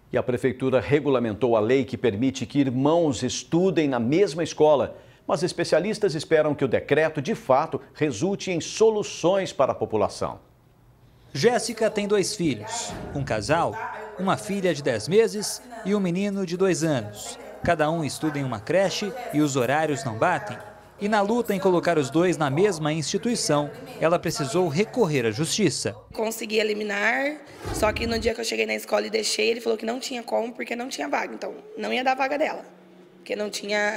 E a Prefeitura regulamentou a lei que permite que irmãos estudem na mesma escola. Mas especialistas esperam que o decreto, de fato, resulte em soluções para a população. Jéssica tem 2 filhos, um casal, uma filha de 10 meses e um menino de 2 anos. Cada um estuda em uma creche e os horários não batem. E na luta em colocar os 2 na mesma instituição, ela precisou recorrer à justiça. Consegui eliminar, só que no dia que eu cheguei na escola e deixei, ele falou que não tinha como porque não tinha vaga. Então, não ia dar vaga dela, porque não tinha,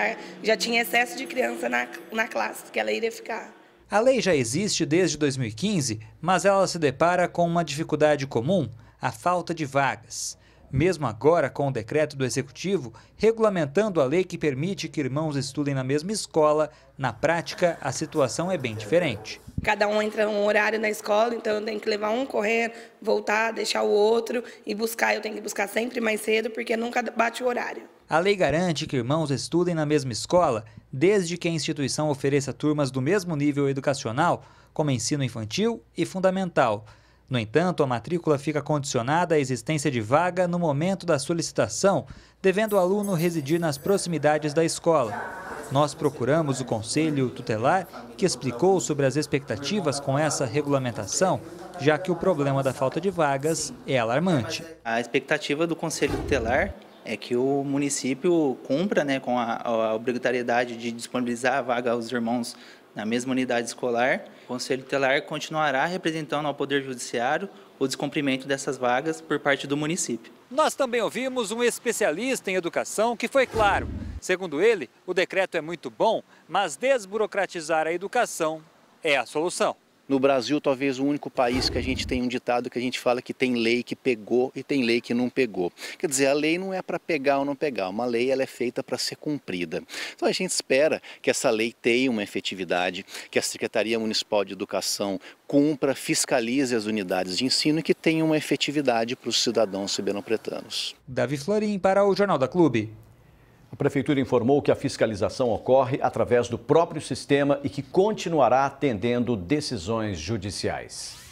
já tinha excesso de criança na classe que ela iria ficar. A lei já existe desde 2015, mas ela se depara com uma dificuldade comum, a falta de vagas. Mesmo agora, com o decreto do Executivo, regulamentando a lei que permite que irmãos estudem na mesma escola, na prática, a situação é bem diferente. Cada um entra um horário na escola, então eu tenho que levar um correndo, voltar, deixar o outro e buscar. Eu tenho que buscar sempre mais cedo, porque nunca bate o horário. A lei garante que irmãos estudem na mesma escola, desde que a instituição ofereça turmas do mesmo nível educacional, como ensino infantil e fundamental. No entanto, a matrícula fica condicionada à existência de vaga no momento da solicitação, devendo o aluno residir nas proximidades da escola. Nós procuramos o Conselho Tutelar, que explicou sobre as expectativas com essa regulamentação, já que o problema da falta de vagas é alarmante. A expectativa do Conselho Tutelar é que o município cumpra, com a obrigatoriedade de disponibilizar a vaga aos irmãos na mesma unidade escolar. O Conselho Tutelar continuará representando ao Poder Judiciário o descumprimento dessas vagas por parte do município. Nós também ouvimos um especialista em educação que foi claro. Segundo ele, o decreto é muito bom, mas desburocratizar a educação é a solução. No Brasil, talvez o único país que a gente tem um ditado que a gente fala que tem lei que pegou e tem lei que não pegou. Quer dizer, a lei não é para pegar ou não pegar, uma lei ela é feita para ser cumprida. Então a gente espera que essa lei tenha uma efetividade, que a Secretaria Municipal de Educação cumpra, fiscalize as unidades de ensino e que tenha uma efetividade para os cidadãos ribeirão-pretanos. Davi Florim para o Jornal da Clube. A Prefeitura informou que a fiscalização ocorre através do próprio sistema e que continuará atendendo decisões judiciais.